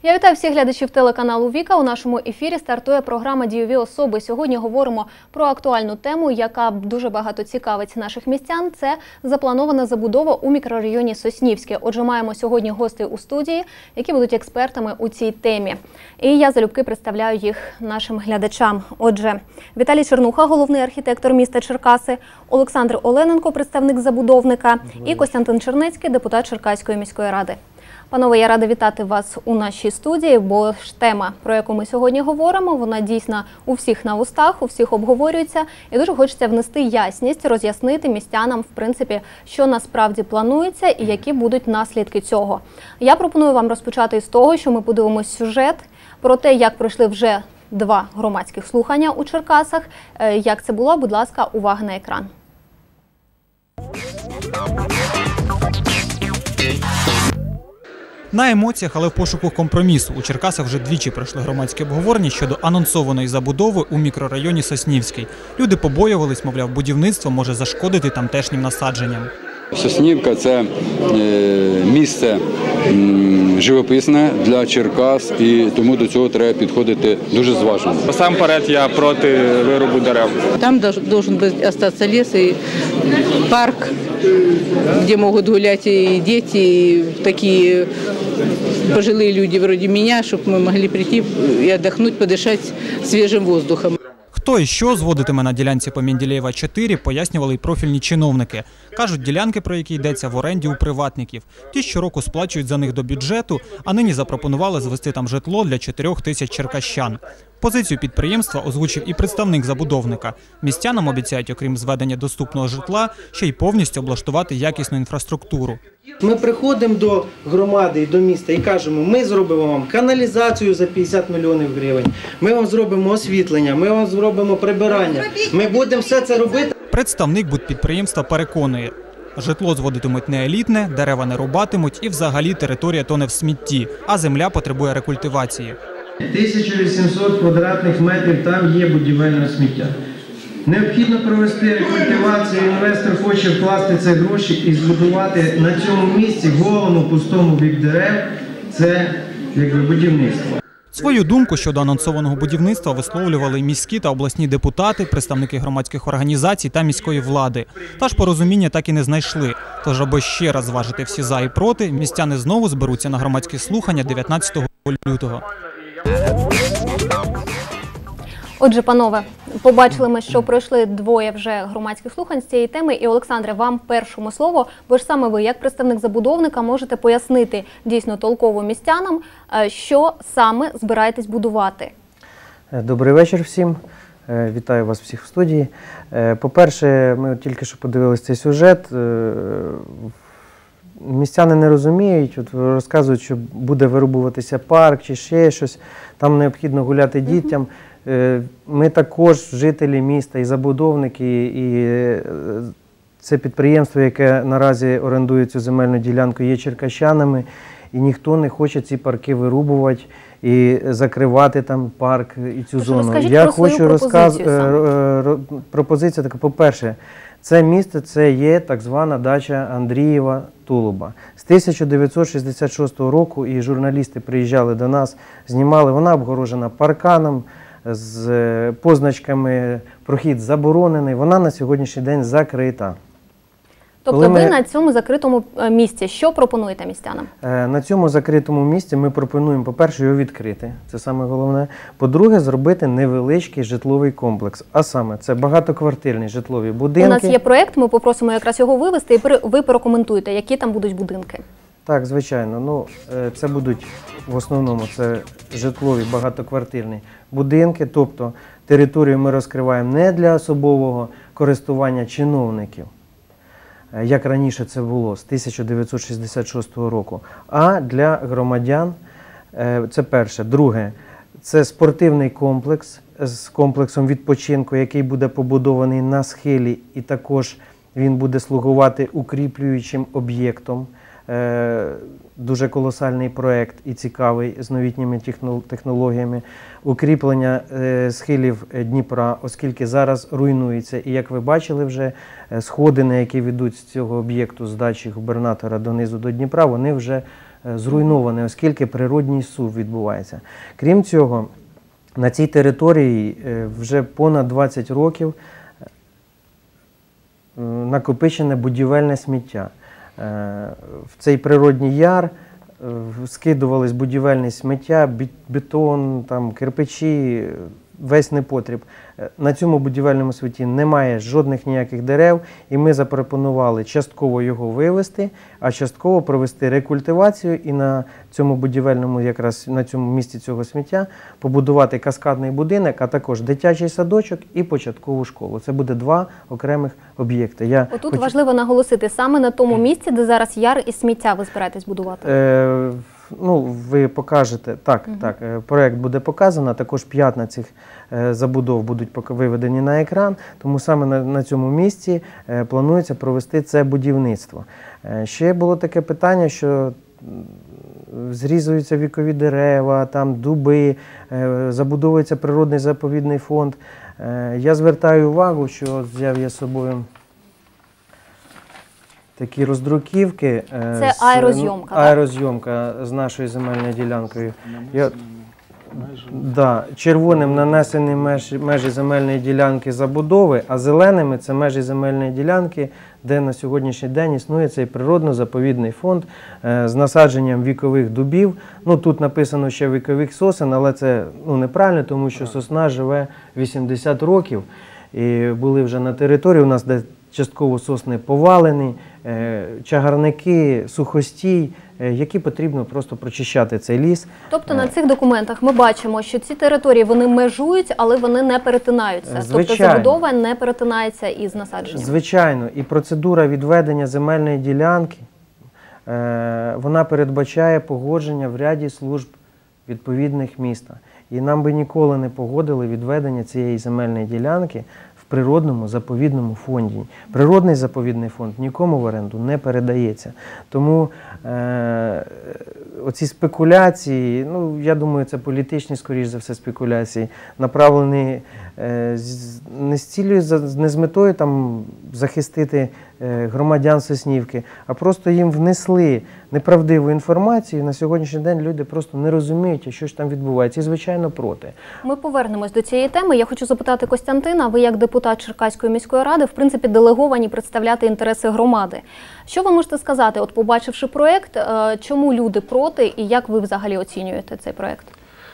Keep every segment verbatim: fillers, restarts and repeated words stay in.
Я вітаю всіх глядачів телеканалу Віка. У нашому ефірі стартує програма «Дійові особи». Сьогодні говоримо про актуальну тему, яка дуже багато цікавить наших містян. Це запланована забудова у мікрорайоні Соснівське. Отже, маємо сьогодні гостей у студії, які будуть експертами у цій темі. І я залюбки представляю їх нашим глядачам. Отже, Віталій Чернуха, головний архітектор міста Черкаси, Олександр Олененко, представник забудовника, і Костянтин Чернецький, депутат Черкаської міської ради. Панове, я рада вітати вас у нашій студії, бо ж тема, про яку ми сьогодні говоримо, вона дійсно у всіх на устах, у всіх обговорюється. І дуже хочеться внести ясність, роз'яснити містянам, в принципі, що насправді планується і які будуть наслідки цього. Я пропоную вам розпочати з того, що ми подивимось сюжет про те, як пройшли вже два громадських слухання у Черкасах. Як це було, будь ласка, увага на екран. На емоціях, але в пошуку компромісу у Черкасах вже двічі пройшли громадські обговорення щодо анонсованої забудови у мікрорайоні Соснівський. Люди побоювались, мовляв, будівництво може зашкодити тамтешнім насадженням. Соснівка – це місце живописне для Черкас, і тому до цього треба підходити дуже зважено. Насамперед я проти вирубу дерев. Там должен остаться лес и парк, где могут гулять и дети, и такие пожилые люди вроде меня, чтобы мы могли прийти и отдохнуть, подышать свежим воздухом. Хто і що зводитиме на ділянці по Менделєєва чотири, пояснювали й профільні чиновники. Кажуть, ділянки, про які йдеться, в оренді у приватників. Ті щороку сплачують за них до бюджету, а нині запропонували звести там житло для чотирьох тисяч черкащан. Позицію підприємства озвучив і представник забудовника. Містянам обіцяють, окрім зведення доступного житла, ще й повністю облаштувати якісну інфраструктуру. Ми приходимо до громади і до міста і кажемо, ми зробимо вам каналізацію за п'ятдесят мільйонів гривень, ми вам зробимо освітлення, ми вам зробимо прибирання, ми будемо все це робити. Представник будпідприємства переконує, житло зводитимуть не елітне, дерева не рубатимуть і взагалі територія тоне в смітті, а земля потребує рекультивації. тисяча вісімсот квадратних метрів там є будівельне сміття. Необхідно провести рекультивацію, інвестор хоче вкласти ці гроші і збудувати на цьому місці голому пустому від дерев, це якби будівництво. Свою думку щодо анонсованого будівництва висловлювали міські та обласні депутати, представники громадських організацій та міської влади. Та ж порозуміння так і не знайшли. Тож, аби ще раз зважити всі за і проти, містяни знову зберуться на громадські слухання дев'ятнадцятого лютого. Отже, панове, побачили ми, що пройшли двоє вже громадських слухань з цієї теми. І, Олександре, вам першому слово, бо ж саме ви, як представник забудовника, можете пояснити дійсно толково містянам, що саме збираєтесь будувати. Добрий вечір всім. Вітаю вас всіх в студії. По-перше, ми тільки що подивилися цей сюжет. Містяни не розуміють, от розказують, що буде вирубуватися парк чи ще щось, там необхідно гуляти дітям. Ми також жителі міста і забудовники, і це підприємство, яке наразі орендує цю земельну ділянку, є черкащанами, і ніхто не хоче ці парки вирубувати і закривати там парк і цю Тож зону. розкажіть Я про хочу свою пропозицію розказ... Пропозиція така, по-перше, це місце, це є так звана дача Андрієва Тулуба. З тисяча дев'ятсот шістдесят шостого року і журналісти приїжджали до нас, знімали, вона обгорожена парканом, з позначками «Прохід заборонений», вона на сьогоднішній день закрита. Тобто Коли ви ми... на цьому закритому місці що пропонуєте містянам? На цьому закритому місці ми пропонуємо, по-перше, його відкрити, це саме головне. По-друге, зробити невеличкий житловий комплекс, а саме це багатоквартирні житлові будинки. У нас є проєкт, ми попросимо якраз його вивести, і ви прокоментуєте, які там будуть будинки. Так, звичайно. Ну, це будуть в основному це житлові багатоквартирні будинки, тобто територію ми розкриваємо не для особового користування чиновників, як раніше це було з тисяча дев'ятсот шістдесят шостого року, а для громадян. Це перше. Друге, це спортивний комплекс з комплексом відпочинку, який буде побудований на схилі, і також він буде слугувати укріплюючим об'єктом. Дуже колосальний проєкт і цікавий з новітніми технологіями. Укріплення схилів Дніпра, оскільки зараз руйнується. І як ви бачили вже, сходини, які ведуть з цього об'єкту, з дачі губернатора донизу до Дніпра, вони вже е, зруйноване, оскільки природній сув відбувається. Крім цього, на цій території е, вже понад двадцять років е, накопичене будівельне сміття. Е, в цей природній яр е, скидувались будівельне сміття, бі- бетон, там, кирпичі, весь непотріб. На цьому будівельному смітті немає жодних ніяких дерев, і ми запропонували частково його вивезти, а частково провести рекультивацію і на цьому будівельному, якраз на цьому місці цього сміття, побудувати каскадний будинок, а також дитячий садочок і початкову школу. Це буде два окремих об'єкти. Я Отут хоч- важливо наголосити, саме на тому місці, де зараз яр і сміття ви збираєтесь будувати. Е, ну, ви покажете, так, так, е, проект буде показано, також п'ять цих е, забудов будуть поки виведені на екран, тому саме на, на цьому місці е, планується провести це будівництво. Е, ще було таке питання, що м, зрізуються вікові дерева, там дуби, е, забудовується природний заповідний фонд. Е, я звертаю увагу, що от взяв я з собою такі роздруківки. е, Це з- аерозйомка, так? Аерозйомка з нашою земельною ділянкою. Я, да, червоним нанесені межі, межі земельної ділянки забудови, а зеленими це межі земельної ділянки, де на сьогоднішній день існує цей природно-заповідний фонд е, з насадженням вікових дубів. Ну, тут написано ще вікових сосен, але це ну, неправильно, тому що сосна живе вісімдесят років. І були вже на території у нас, де частково сосни повалені, е, чагарники, сухостій, е, які потрібно просто прочищати цей ліс. Тобто на цих документах ми бачимо, що ці території вони межують, але вони не перетинаються. Тобто Звичайно. забудова не перетинається із насадженням. Звичайно, і процедура відведення земельної ділянки, е, вона передбачає погодження в ряді служб відповідних міста. І нам би ніколи не погодили відведення цієї земельної ділянки в природному заповідному фонді. Природний заповідний фонд нікому в оренду не передається. Тому е, оці спекуляції, ну, я думаю, це політичні, скоріш за все, спекуляції, направлені е, з- не з цілею, за- не з метою там, захистити е, громадян Соснівки, а просто їм внесли неправдиву інформацію. На сьогоднішній день люди просто не розуміють, що ж там відбувається, і, звичайно, проти. Ми повернемось до цієї теми. Я хочу запитати Костянтина, ви як депутат Черкаської міської ради, в принципі, делеговані представляти інтереси громади. Що ви можете сказати, от побачивши проєкт, е, чому люди проти і як ви взагалі оцінюєте цей проєкт?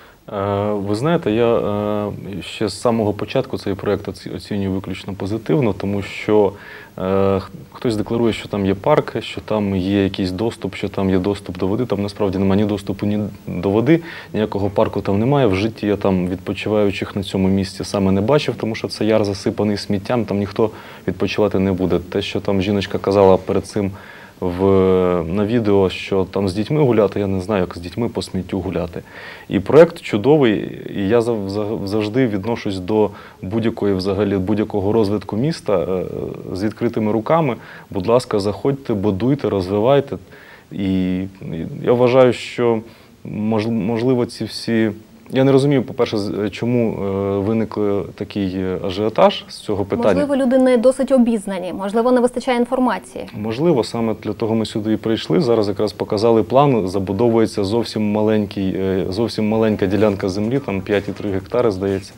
Е, Ви знаєте, я е, ще з самого початку цей проєкт оці- оцінюю виключно позитивно, тому що е, х- хтось декларує, що там є парк, що там є якийсь доступ, що там є доступ до води. Там насправді немає ні доступу ні до води, ніякого парку там немає. В житті я там відпочиваючих на цьому місці саме не бачив, тому що це яр засипаний сміттям, там ніхто відпочивати не буде. Те, що там жіночка казала перед цим в, на відео, що там з дітьми гуляти, я не знаю, як з дітьми по сміттю гуляти. І проєкт чудовий, і я зав- зав- завжди відношусь до будь-якої, взагалі, будь-якого розвитку міста е, з відкритими руками. Будь ласка, заходьте, будуйте, розвивайте. І, і я вважаю, що мож- можливо ці всі... Я не розумію, по-перше, з- чому е, виник е, такий ажіотаж з цього питання. Можливо, люди не досить обізнані, можливо, не вистачає інформації. Можливо, саме для того ми сюди і прийшли. Зараз якраз показали план, забудовується зовсім маленький, е, зовсім маленька ділянка землі, там п'ять цілих три гектари, здається.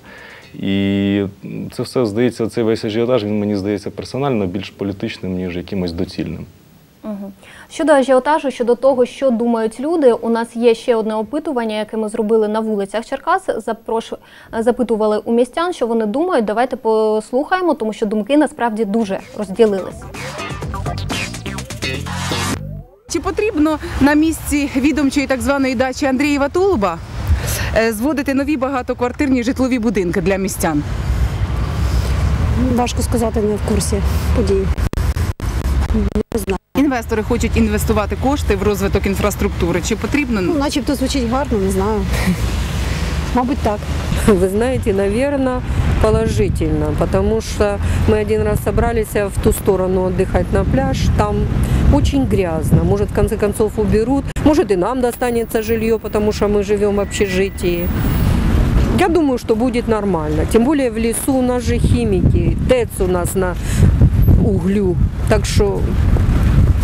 І це все, здається, цей весь ажіотаж, він мені здається персонально більш політичним, ніж якимось доцільним. Угу. Щодо ажіотажу, щодо того, що думають люди, у нас є ще одне опитування, яке ми зробили на вулицях Черкас. Запрошу... Запитували у містян, що вони думають. Давайте послухаємо, тому що думки насправді дуже розділились. Чи потрібно на місці відомчої так званої дачі Андрієва Тулуба е, зводити нові багатоквартирні житлові будинки для містян? Важко сказати, не в курсі подій. Не знаю. Інвестори хочуть інвестувати кошти в розвиток інфраструктури. Чи потрібно? Ну, начебто звучить гарно, не знаю. Мабуть, так. Вы знаете, наверное, положительно, потому что мы один раз собрались в ту сторону отдыхать на пляж, там очень грязно, может, в конце концов уберут, может, и нам достанется жилье, потому что мы живем в общежитии. Я думаю, что будет нормально, тем более в лесу у нас же химики, ТЭЦ у нас на углю, так что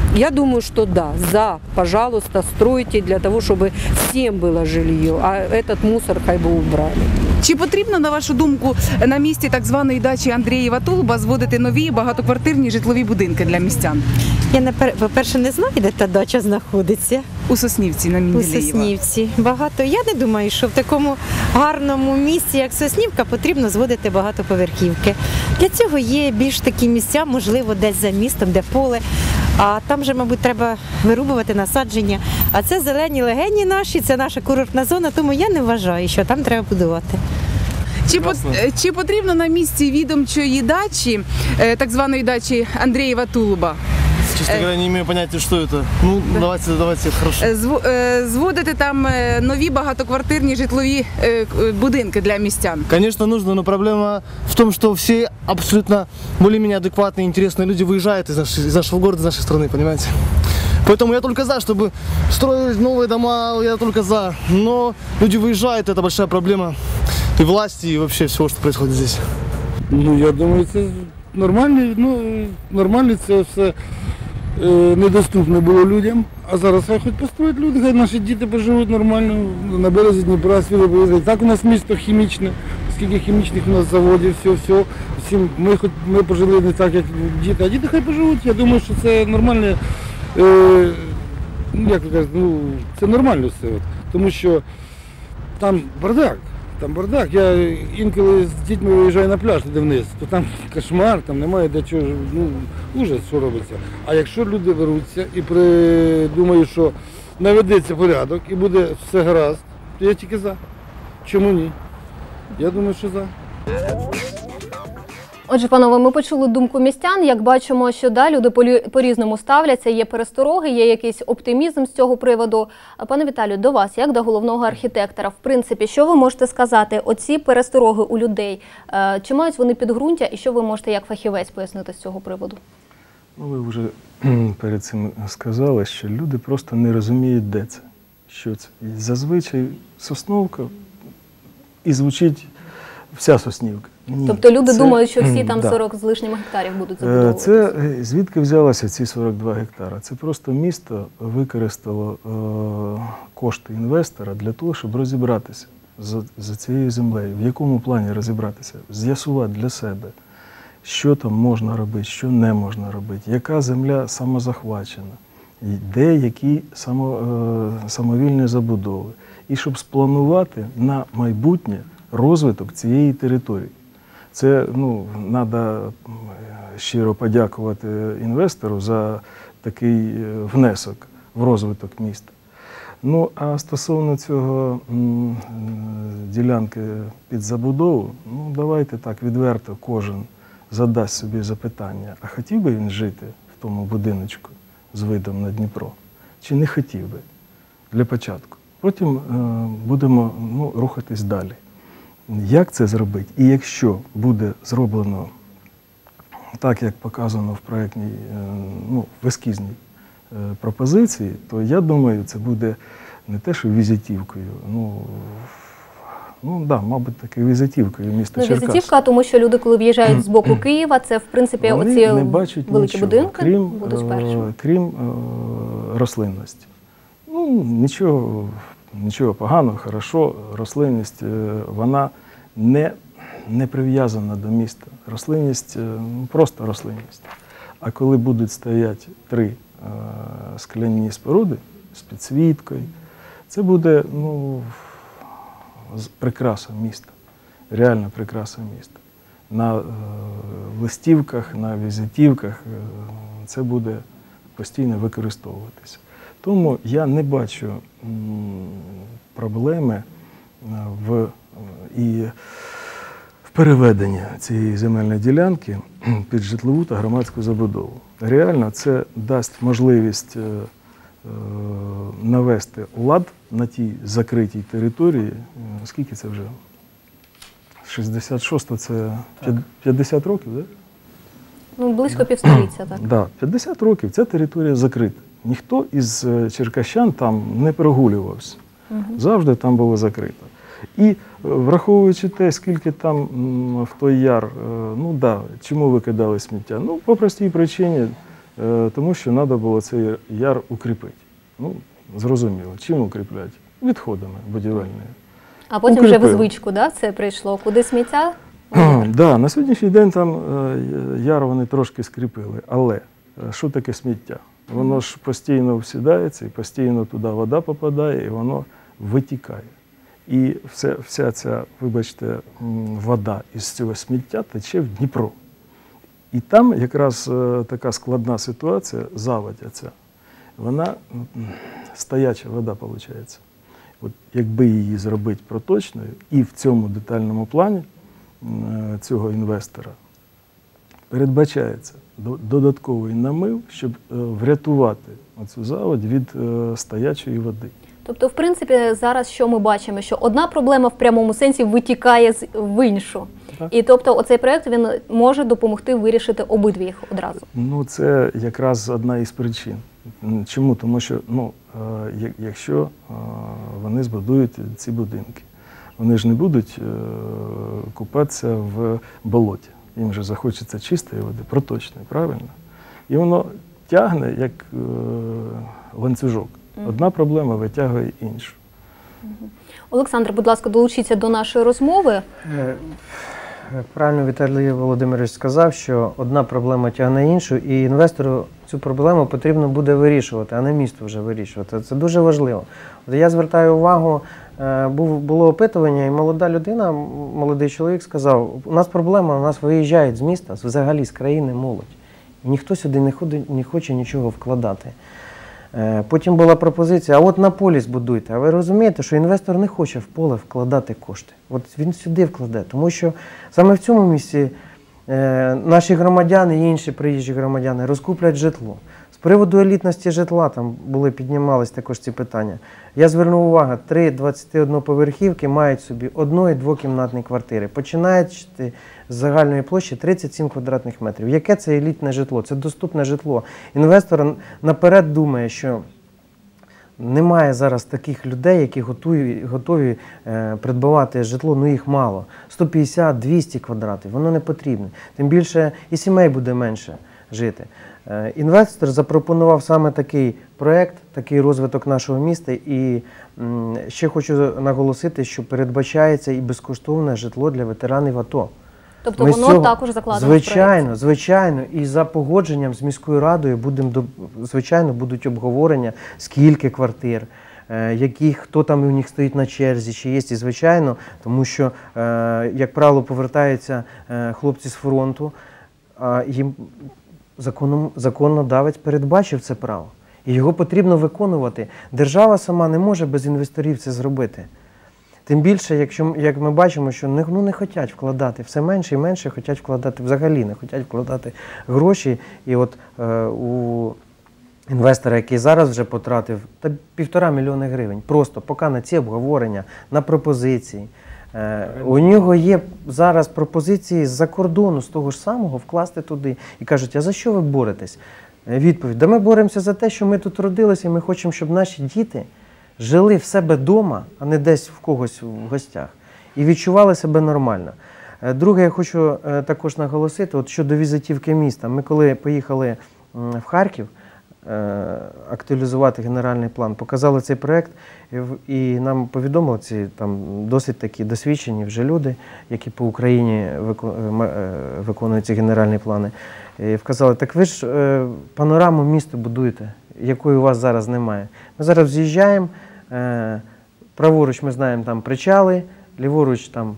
я думаю, что да, за, пожалуйста, стройте для того, чтобы всем было жилье, а этот мусор хай бы убрали. Чи потрібно, на вашу думку, на місці так званої дачі Андрієва Тулуба зводити нові багатоквартирні житлові будинки для містян? Я, напер- по-перше, не знаю, де та дача знаходиться. У Соснівці на У Менделєєва. Соснівці. Багато. Я не думаю, що в такому гарному місці, як Соснівка, потрібно зводити багатоповерхівки. Для цього є більш такі місця, можливо, десь за містом, де поле. А там же, мабуть, треба вирубувати насадження. А це зелені легені наші, це наша курортна зона, тому я не вважаю, що там треба будувати. Чи, по, чи потрібно на місці відомчої дачі, е, так званої дачі Андрієва Тулуба, Честно говоря, не имею понятия, что это. Ну, Да. давайте, давайте, хорошо. е, зв- е, зводити там е, нові багатоквартирні житлові е, к- будинки для містян? Конечно, нужно, но проблема в том, что все абсолютно более-менее адекватные, интересные люди выезжают из, нашей, из нашего города, из нашей страны, понимаете? Поэтому я только за, чтобы строили новые дома, я только за. Но люди выезжают, это большая проблема и власти, и вообще всего, что происходит здесь. Ну, я думаю, це нормально, ну, нормально це все е, недоступне було людям. А зараз хай хоч построять люди, хай наші діти поживуть нормально на березі Дніпра, світло повезуть. Так у нас місто хімічне, скільки хімічних у нас заводів, все, все. Всім, ми хоч ми пожили не так, як діти, а діти хай поживуть. Я думаю, що це нормально, е, ну, як ви кажете, ну, це нормально все. От. Тому що там бардак. Там бардак. Я інколи з дітьми виїжджаю на пляж, туди вниз, то там кошмар, там немає де чого, ну, ужас, що робиться. А якщо люди беруться і придумають, що наведеться порядок і буде все гаразд, то я тільки за. Чому ні? Я думаю, що за. Отже, панове, ми почули думку містян. Як бачимо, що да, люди полі- по-різному ставляться, є перестороги, є якийсь оптимізм з цього приводу. А, Пане Віталію, до вас, як до головного архітектора, в принципі, що ви можете сказати? Оці перестороги у людей, е, чи мають вони підґрунтя, і що ви можете як фахівець пояснити з цього приводу? Ну, ви вже перед цим сказали, що люди просто не розуміють, де це, що це. І зазвичай Сосновка і звучить вся Соснівка. Ні, Тобто люди це- думають, що всі там Да. сорок з лишнім гектарів будуть Е, забудовуватися? Це е, звідки взялися ці сорок два гектара? Це просто місто використало е, кошти інвестора для того, щоб розібратися за, за цією землею. В якому плані розібратися? З'ясувати для себе, що там можна робити, що не можна робити, яка земля самозахвачена, і де які само, е, самовільні забудови. І щоб спланувати на майбутнє розвиток цієї території. Це, ну, треба щиро подякувати інвестору за такий е, внесок в розвиток міста. Ну, а стосовно цього м, е, ділянки під забудову, ну, давайте так відверто кожен задасть собі запитання, а хотів би він жити в тому будиночку з видом на Дніпро? Чи не хотів би? Для початку. Потім е, будемо, ну, рухатись далі. Як це зробити? І якщо буде зроблено так, як показано в проєктній, е, ну, в ескізній е, пропозиції, то я думаю, це буде не те, що візитівкою, ну, ну да, мабуть, таки візитівкою міста Ну, Черкас. візитівка, тому що люди, коли в'їжджають з боку Києва, це, в принципі, Вони оці не бачать великі нічого, будинки крім, будуть е, першими. крім е, рослинності. Ну, нічого, нічого поганого, хорошо, рослинність, е, вона не, не прив'язана до міста. Рослинність, е, ну, просто рослинність. А коли будуть стояти три е, скляні споруди з підсвіткою, це буде, ну, з- прикраса міста, реальна прикраса міста. На е, листівках, на візитівках е, це буде постійно використовуватися. Тому я не бачу м, проблеми е, в, е, і в переведенні цієї земельної ділянки під житлову та громадську забудову. Реально це дасть можливість е, е, навести лад на тій закритій території. Е, Скільки це вже? шістдесят шосте це п'ятдесят років, так? Ну, близько півстоліття, так. Да, п'ятдесят років ця територія закрита. Ніхто із е, черкащан там не прогулювався. Мгм. Завжди там було закрито. І е, враховуючи те, скільки там м, в той яр, е, ну да, чому викидали сміття? Ну, по простій причині, е, тому що треба було цей яр укріпити. Ну, зрозуміло, чим укріпляти? Відходами будівельними. А потім Укріпили. вже в звичку, да, це прийшло? Куди сміття? Да, на сьогоднішній день там е, яр вони трошки скріпили, але е, що таке сміття? Воно ж постійно всідається, і постійно туди вода попадає, і воно витікає. І вся, вся ця, вибачте, м, вода із цього сміття тече в Дніпро. І там якраз е, така складна ситуація, заводь ця, вона м, стояча вода, виходить. От якби її зробити проточною, і в цьому детальному плані м, цього інвестора передбачається до- додатковий намив, щоб е, врятувати оцю заводь від е, стоячої води. Тобто, в принципі, зараз що ми бачимо? Що одна проблема в прямому сенсі витікає з- в іншу. Так. І тобто оцей проєкт, він може допомогти вирішити обидві їх одразу. Ну, це якраз одна із причин. М, Чому? Тому що, ну, е, як- якщо е, вони збудують ці будинки, вони ж не будуть е, купатися в болоті. Їм же захочеться чистої води, проточної, правильно? І воно тягне як е, ланцюжок. Одна проблема витягує іншу. Олександр, будь ласка, долучіться до нашої розмови. Е, Правильно Віталій Володимирович сказав, що одна проблема тягне іншу, і інвестору цю проблему потрібно буде вирішувати, а не місту вже вирішувати. Це дуже важливо. От я звертаю увагу, е, був- було опитування, і молода людина, м- молодий чоловік сказав, у нас проблема, у нас виїжджають з міста, взагалі з країни молодь. І ніхто сюди не, ходить, не хоче нічого вкладати. Е, Потім була пропозиція, а от на полі збудуйте. А ви розумієте, що інвестор не хоче в поле вкладати кошти. От він сюди вкладе, тому що саме в цьому місці е, наші громадяни і інші приїжджі громадяни розкуплять житло. З приводу елітності житла там були, піднімались також ці питання. Я звернув увагу, три двадцятиодноповерхівки мають собі одно- і двокімнатні квартири, починаючи з загальної площі тридцять сім квадратних метрів. Яке це елітне житло? Це доступне житло. Інвестор наперед думає, що немає зараз таких людей, які готові, готові е, придбавати житло, ну їх мало. сто п'ятдесят - двісті квадратів, воно не потрібне. Тим більше і сімей буде менше жити. Е, інвестор запропонував саме такий проєкт, такий розвиток нашого міста. І м, ще хочу наголосити, що передбачається і безкоштовне житло для ветеранів АТО. Тобто Ми з воно цього- також закладено в проєкт. Звичайно, звичайно. І за погодженням з міською радою будемо, до- звичайно, будуть обговорення, скільки квартир, е, яких, хто там у них стоїть на черзі, чи є. І звичайно, тому що, е, як правило, повертаються е, хлопці з фронту, а їм законом, законодавець передбачив це право. І його потрібно виконувати. Держава сама не може без інвесторів це зробити. Тим більше, якщо, як ми бачимо, що не, ну, не хочуть вкладати, все менше і менше хочуть вкладати, взагалі не хочуть вкладати гроші. І от е, у інвестора, який зараз вже потратив та півтора мільйони гривень, просто поки на ці обговорення, на пропозиції. Е, у нього є зараз пропозиції з-за кордону, з того ж самого, вкласти туди. І кажуть, а за що ви боретесь? Е, Відповідь, да ми боремося за те, що ми тут родилися, і ми хочемо, щоб наші діти жили в себе вдома, а не десь в когось в гостях, і відчували себе нормально. Е, Друге, я хочу е, також наголосити, от щодо візитівки міста. Ми коли поїхали м, в Харків е, актуалізувати генеральний план, показали цей проєкт, і, в- і нам повідомили ці там досить такі досвідчені вже люди, які по Україні вику- е, м- е, виконують ці генеральні плани. І вказали, так ви ж е, панораму міста будуєте, якої у вас зараз немає. Ми зараз з'їжджаємо, е, праворуч ми знаємо там причали, ліворуч там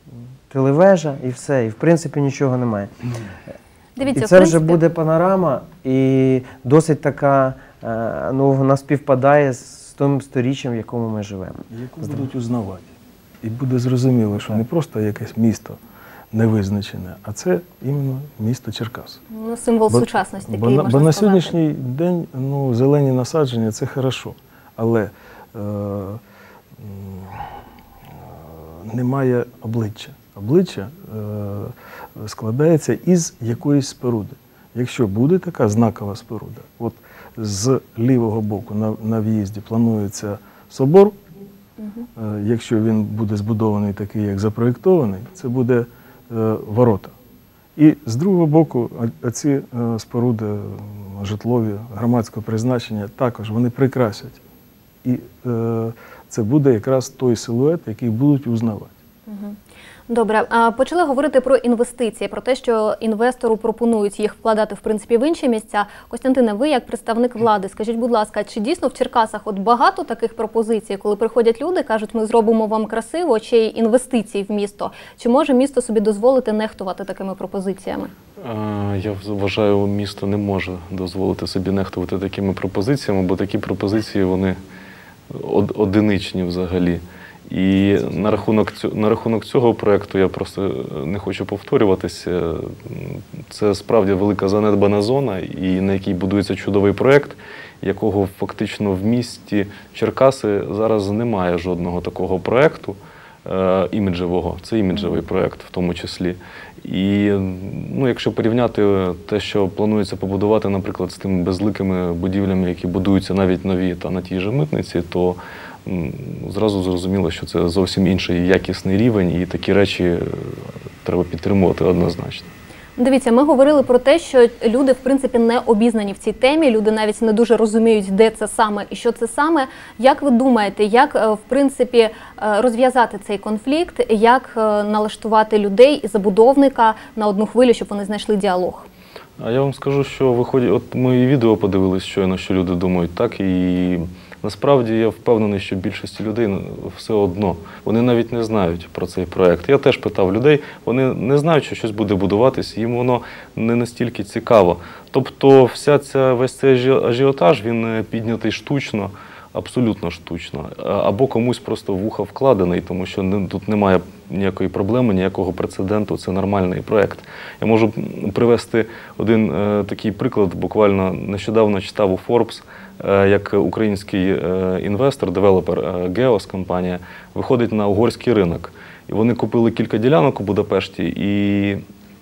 телевежа і все, і в принципі нічого немає. Дивіться, І в це вже принципі- буде панорама, і досить така, е, ну, вона співпадає з тим сторіччям, в якому ми живемо. Яку будуть узнавати. І буде зрозуміло, що не просто якесь місто невизначене, а це іменно місто Черкас. Ну, символ Бо- сучасності, Бо, який на, можна бо на сказати. сьогоднішній день ну, зелені насадження це хорошо, але е, м, е, немає обличчя. Обличчя е, складається із якоїсь споруди. Якщо буде така знакова споруда, от з лівого боку на, на в'їзді планується собор, е, якщо він буде збудований такий, як запроєктований, це буде е, ворота. І з другого боку, оці е, споруди, житлові, громадського призначення, також вони прикрасять. І е, це буде якраз той силует, який будуть узнавати. Добре, почали говорити про інвестиції, про те, що інвестору пропонують їх вкладати в принципі в інші місця. Костянтине, ви як представник влади, скажіть, будь ласка, чи дійсно в Черкасах от багато таких пропозицій, коли приходять люди, кажуть, ми зробимо вам красиво, чи й інвестиції в місто? Чи може місто собі дозволити нехтувати такими пропозиціями? Я вважаю, місто не може дозволити собі нехтувати такими пропозиціями, бо такі пропозиції, вони одиничні взагалі. І на рахунок, на рахунок цього проєкту я просто не хочу повторюватися. Це справді велика занедбана зона, і на якій будується чудовий проєкт, якого фактично в місті Черкаси зараз немає жодного такого проєкту е, іміджевого. Це іміджевий проєкт в тому числі. І ну, якщо порівняти те, що планується побудувати, наприклад, з тими безликими будівлями, які будуються навіть нові та на тій же Митниці, то зразу зрозуміло, що це зовсім інший якісний рівень, і такі речі треба підтримувати однозначно. Дивіться, ми говорили про те, що люди, в принципі, не обізнані в цій темі, люди навіть не дуже розуміють, де це саме і що це саме. Як ви думаєте, як, в принципі, розв'язати цей конфлікт, як налаштувати людей і забудовника на одну хвилю, щоб вони знайшли діалог? А я вам скажу, що виходить, от ми і відео подивилися щойно, що люди думають, так, і насправді я впевнений, що більшості людей все одно, вони навіть не знають про цей проєкт. Я теж питав людей, вони не знають, що щось буде будуватись, їм воно не настільки цікаво. Тобто вся ця, весь цей ажіотаж, він піднятий штучно, абсолютно штучно, або комусь просто в вуха вкладений, тому що не, тут немає ніякої проблеми, ніякого прецеденту, це нормальний проєкт. Я можу привести один е, такий приклад, буквально нещодавно читав у Forbes, е, як український е, інвестор, девелопер е, Геос компанія, виходить на угорський ринок. І вони купили кілька ділянок у Будапешті, і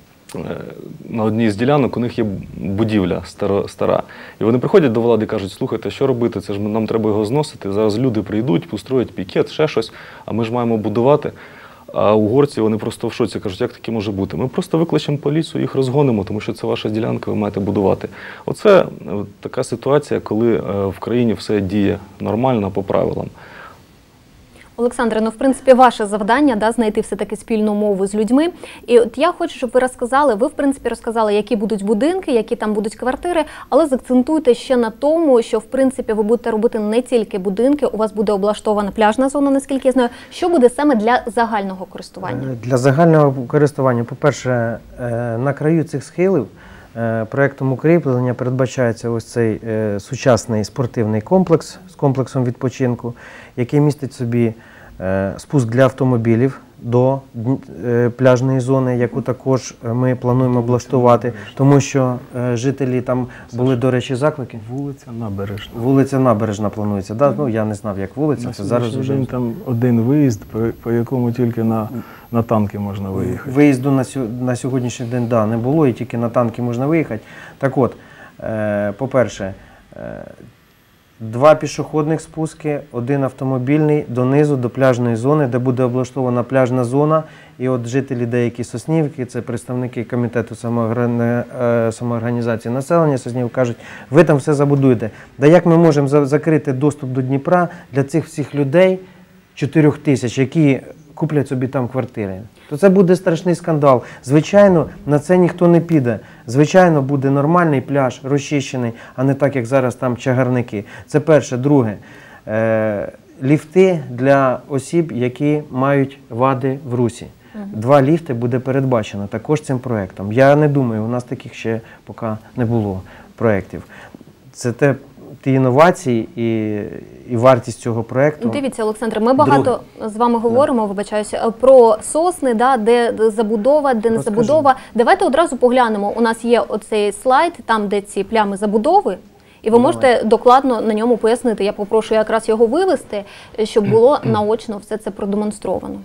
на одній з ділянок у них є будівля стара. І вони приходять до влади і кажуть, слухайте, що робити, це ж нам треба його зносити, зараз люди прийдуть, построять пікет, ще щось, а ми ж маємо будувати. А угорці, вони просто в шоці, кажуть, як таке може бути? Ми просто викличемо поліцію, їх розгонимо, тому що це ваша ділянка, ви маєте будувати. Оце така ситуація, коли в країні все діє нормально, по правилам. Олександре, ну, в принципі, ваше завдання, да, знайти все-таки спільну мову з людьми. І от я хочу, щоб ви розказали, ви, в принципі, розказали, які будуть будинки, які там будуть квартири, але заакцентуйте ще на тому, що, в принципі, ви будете робити не тільки будинки, у вас буде облаштована пляжна зона, наскільки я знаю. Що буде саме для загального користування? Для загального користування, по-перше, на краю цих схилів проєктом укріплення передбачається ось цей е, сучасний спортивний комплекс з комплексом відпочинку, який містить собі е, спуск для автомобілів до е, пляжної зони, яку також ми плануємо облаштувати, тому що е, жителі там були, до речі, заклики. Вулиця Набережна. Вулиця Набережна планується, да? Ну, я не знав, як вулиця, на це зараз вже... день там один виїзд, по, по якому тільки на, на танки можна виїхати. Виїзду на, на сьогоднішній день, да, не було, і тільки на танки можна виїхати. Так от, е, по-перше, е, два пішохідних спуски, один автомобільний донизу до пляжної зони, де буде облаштована пляжна зона. І от жителі деякі Соснівки, це представники комітету самоорганізації населення Соснів, кажуть, ви там все забудуєте. Да як ми можемо закрити доступ до Дніпра для цих всіх людей, чотирьох тисяч, які куплять собі там квартири? То це буде страшний скандал. Звичайно, на це ніхто не піде. Звичайно, буде нормальний пляж, розчищений, а не так, як зараз там чагарники. Це перше. Друге, е, ліфти для осіб, які мають вади в русі. Два ліфти буде передбачено також цим проєктом. Я не думаю, у нас таких ще поки не було проєктів. Це те, ті інновації і, і вартість цього проєкту. Дивіться, Олександре, ми багато Друг... з вами говоримо, да. вибачаюся, про сосни, да, де забудова, де не Розкажи. забудова. Давайте одразу поглянемо. У нас є оцей слайд, там, де ці плями забудови. І ви можете Давай. докладно на ньому пояснити. Я попрошу якраз його вивести, щоб було наочно все це продемонстровано.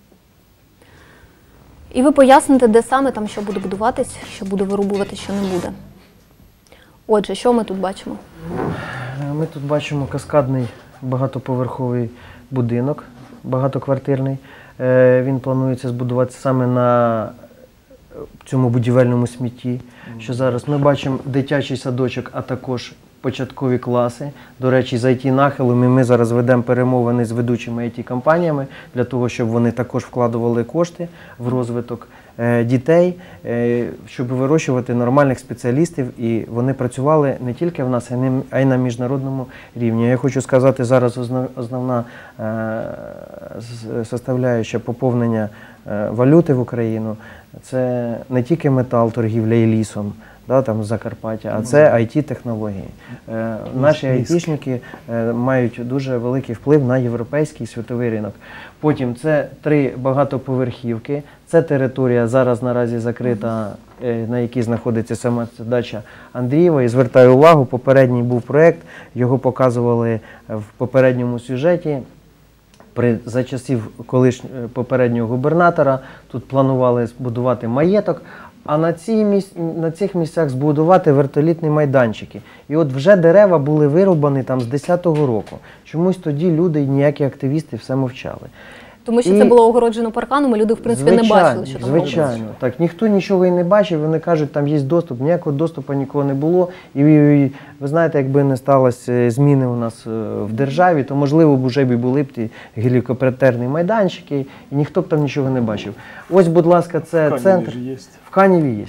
І ви поясните, де саме там що буде будуватись, що буде вирубувати, що не буде. Отже, що ми тут бачимо? Ми тут бачимо каскадний багатоповерховий будинок, багатоквартирний. Він планується збудувати саме на в цьому будівельному смітті, що зараз ми бачимо дитячий садочок, а також початкові класи. До речі, з ай ті-нахилами ми зараз ведемо перемовини з ведучими ай ті-компаніями для того, щоб вони також вкладували кошти в розвиток дітей, щоб вирощувати нормальних спеціалістів, і вони працювали не тільки в нас, а й на міжнародному рівні. Я хочу сказати, зараз основна составляюча поповнення валюти в Україну – це не тільки метал, торгівля і лісом, да, там, з Закарпаття, а це ай ті-технології. Е, наші айтішники е, мають дуже великий вплив на європейський і світовий ринок. Потім це три багатоповерхівки, це територія зараз наразі закрита, е, на якій знаходиться сама дача Андрієва. І звертаю увагу, попередній був проєкт, його показували в попередньому сюжеті. При, за часів колишнього попереднього губернатора тут планували збудувати маєток, а на, ці місць, на цих місцях збудувати вертолітні майданчики. І от вже дерева були вирубані там з десятого року. Чомусь тоді люди і ніякі активісти все мовчали. Тому що і... це було огороджено парканом, і люди, в принципі, звичайно, не бачили, що там робиться. Звичайно, так. Ніхто нічого і не бачив, вони кажуть, там є доступ. Ніякого доступу нікого не було. І, і ви знаєте, якби не сталося зміни у нас в державі, то, можливо, б вже б були б ті гелікоптерні майданчики, і ніхто б там нічого не бачив. Ось, будь ласка, це в центр. Є. В Каневі є.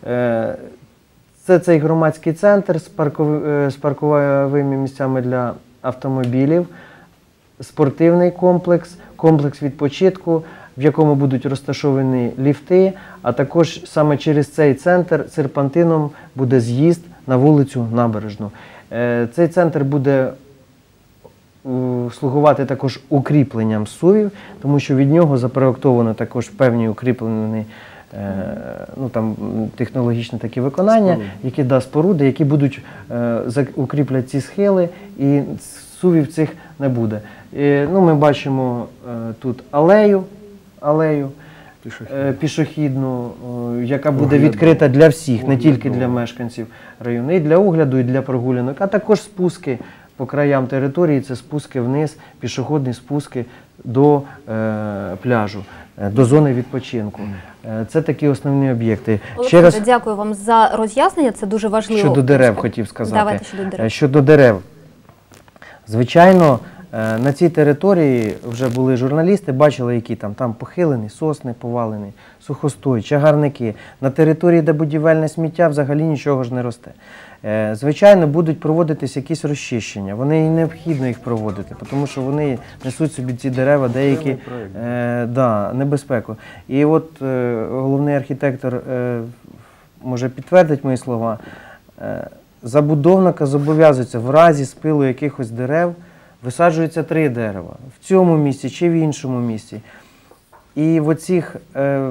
Це цей громадський центр з, парков... з парковими місцями для автомобілів, спортивний комплекс, комплекс відпочинку, в якому будуть розташовані ліфти, а також саме через цей центр серпантином буде з'їзд на вулицю Набережну. Цей центр буде слугувати також укріпленням сувів, тому що від нього запроєктовано також певні укріплені ну, там, технологічні такі виконання, споруди. які да, споруди, які будуть е, укріплять ці схили, і сувів цих не буде. І, ну, ми бачимо е, тут алею, алею е, пішохідну, е, яка буде огляду. відкрита для всіх, огляду. не тільки для мешканців району, і для огляду, і для прогулянок, а також спуски по краям території, це спуски вниз, пішохідні спуски до е, пляжу, е, до зони відпочинку. Е, це такі основні об'єкти. Ще раз дякую вам за роз'яснення, це дуже важливо. Щодо дерев хотів сказати. Давайте щодо дерев. Щодо дерев. Звичайно, на цій території вже були журналісти, бачили, які там, там похилені, сосни повалені, сухостой, чагарники. На території, де будівельне сміття, взагалі нічого ж не росте. Звичайно, будуть проводитись якісь розчищення. Вони і необхідно їх проводити, тому що вони несуть собі ці дерева, деякі е, да, небезпеку. І от е, головний архітектор е, може підтвердить мої слова. Е, забудовника зобов'язується в разі спилу якихось дерев, висаджується три дерева в цьому місці чи в іншому місці. І в оцих, е,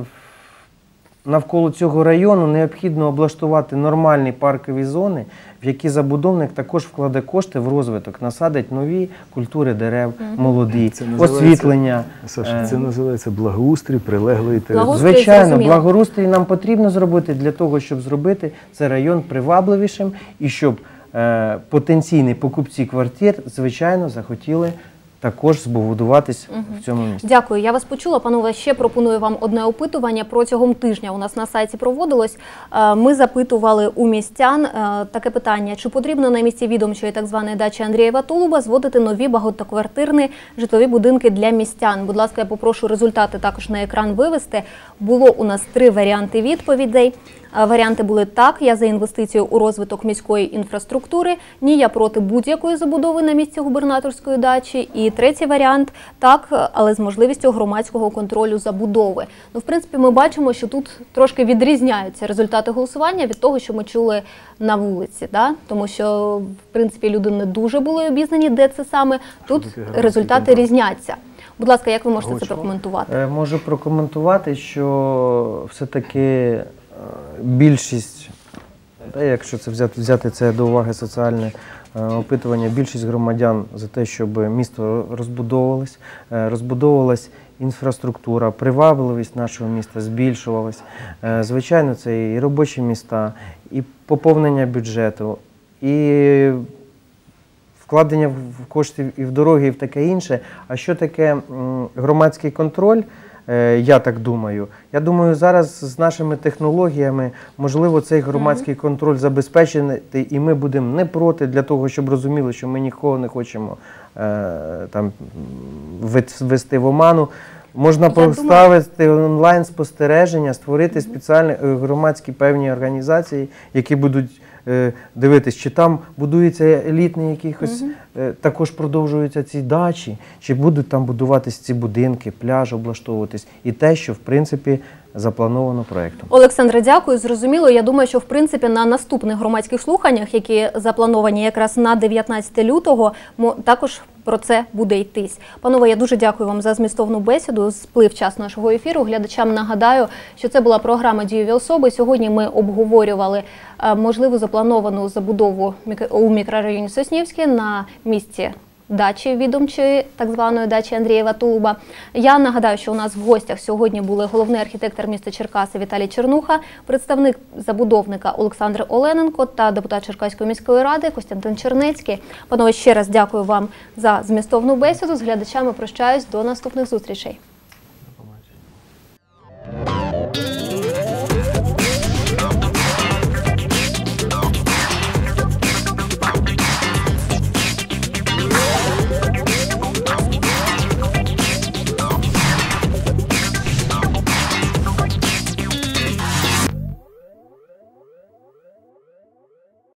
навколо цього району необхідно облаштувати нормальні паркові зони, в які забудовник також вкладе кошти в розвиток, насадить нові культури дерев, mm-hmm. молоді, освітлення. Саша, це називається благоустрій прилеглої території. Звичайно, благоустрій нам потрібно зробити для того, щоб зробити цей район привабливішим і щоб е, потенційні покупці квартир, звичайно, захотіли також збудуватись угу. в цьому місці. Дякую. Я вас почула. Панове, ще пропоную вам одне опитування. Протягом тижня у нас на сайті проводилось. Ми запитували у містян таке питання. Чи потрібно на місці відомчої так званої дачі Андрієва Тулуба зводити нові багатоквартирні житлові будинки для містян? Будь ласка, я попрошу результати також на екран вивести. Було у нас три варіанти відповідей. Варіанти були так, я за інвестицію у розвиток міської інфраструктури, ні, я проти будь-якої забудови на місці губернаторської дачі. І третій варіант так, але з можливістю громадського контролю забудови. Ну, в принципі, ми бачимо, що тут трошки відрізняються результати голосування від того, що ми чули на вулиці. Да? Тому що, в принципі, люди не дуже були обізнані, де це саме. Тут результати різняться. Будь ласка, як ви можете це прокоментувати? Можу прокоментувати, що все-таки більшість, якщо це взяти, взяти це до уваги соціальне опитування, більшість громадян за те, щоб місто розбудовувалось, розбудовувалась інфраструктура, привабливість нашого міста збільшувалась. Звичайно, це і робочі міста, і поповнення бюджету, і вкладення в коштів і в дороги, і в таке інше. А що таке громадський контроль? Е, Я так думаю. Я думаю, зараз з нашими технологіями можливо цей громадський контроль забезпечити, і ми будемо не проти для того, щоб розуміли, що ми нікого не хочемо е, там ввести в оману. Можна поставити онлайн-спостереження, створити спеціальні громадські певні організації, які будуть е, дивитись, чи там будується елітний якихось, угу. е, також продовжуються ці дачі, чи будуть там будуватись ці будинки, пляж облаштовуватись, і те, що в принципі заплановано проєктом. Олександре, дякую. Зрозуміло. Я думаю, що в принципі на наступних громадських слуханнях, які заплановані якраз на дев'ятнадцяте лютого, також про це буде йтись. Панове, я дуже дякую вам за змістовну бесіду, сплив час нашого ефіру. Глядачам нагадаю, що це була програма «Дієві особи». Сьогодні ми обговорювали можливу заплановану забудову у мікрорайоні Соснівське на місці дачі відомчої, так званої дачі Андрія Ватулуба. Я нагадаю, що у нас в гостях сьогодні були головний архітектор міста Черкаси Віталій Чернуха, представник забудовника Олександр Олененко та депутат Черкаської міської ради Костянтин Чернецький. Панове, ще раз дякую вам за змістовну бесіду. З глядачами прощаюсь. До наступних зустрічей.